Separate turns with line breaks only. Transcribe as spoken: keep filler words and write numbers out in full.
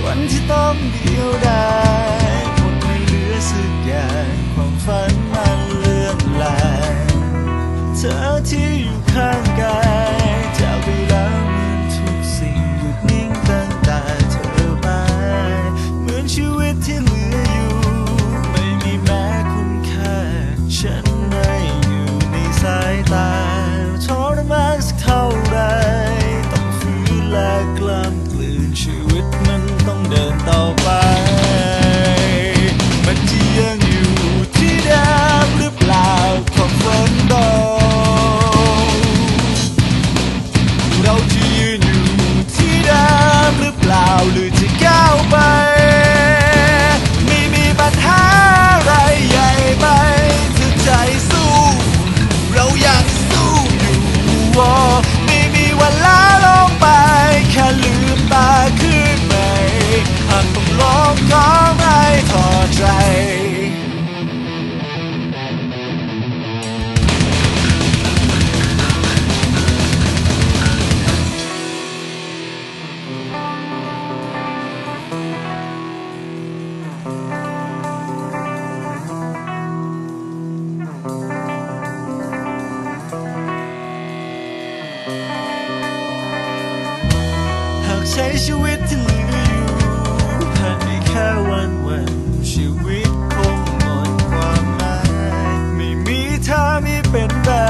วันที่ต้องเดียวดายหมดไม่เหลือสักอย่างความฝันมันเลื่อนลายเธอที่อยู่ข้างกายจากไปแล้วเหมือนทุกสิ่งหยุดนิ่งตั้งแต่เธอไปเหมือนชีวิตที่เหลืออยู่ไม่มีแม้คุณค่าฉันไม่อยู่ในสายตาทรมานสักเท่าไรต้องฝืนและกล้ำกลืนชีวิตมันต้องเดินต่อไปมันจะยังอยู่ที่เดิมหรือเปล่าของฝนตกเราจะยืนอยู่ที่เดิมหรือเปล่าหรือจะก้าวไปไม่มีปัญหาอะไรใหญ่ไปถ้าใจสู้เรายังสู้อยู่ไม่มีวันล้าลงไปแค่ลืมตาขึ้นไปหากต้องร้องขอไม่ถอดใจใช้ชีวิตที่เหลืออยู่ผ่านไปแค่วันวันชีวิตคงหมดความหมายไม่มีเธอไม่เป็นไร